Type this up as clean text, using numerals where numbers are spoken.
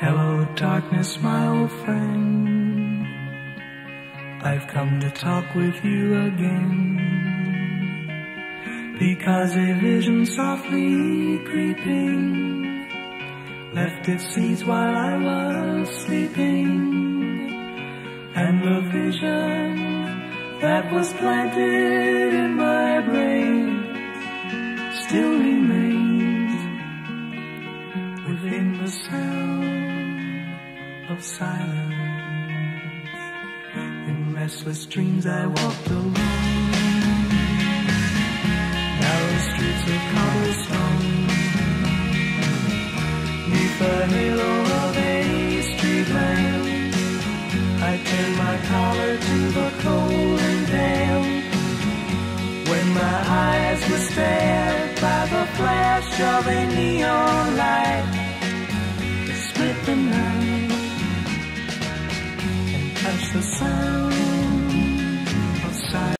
Hello, darkness, my old friend. I've come to talk with you again, because a vision softly creeping left its seeds while I was sleeping, and the vision that was planted in my brain still remains within the sound of silence. In restless dreams I walked alone, narrow streets of cobblestone, neath the halo of a street lamp. I turned my collar to the cold and damp, when my eyes were stared by the flash of a neon light.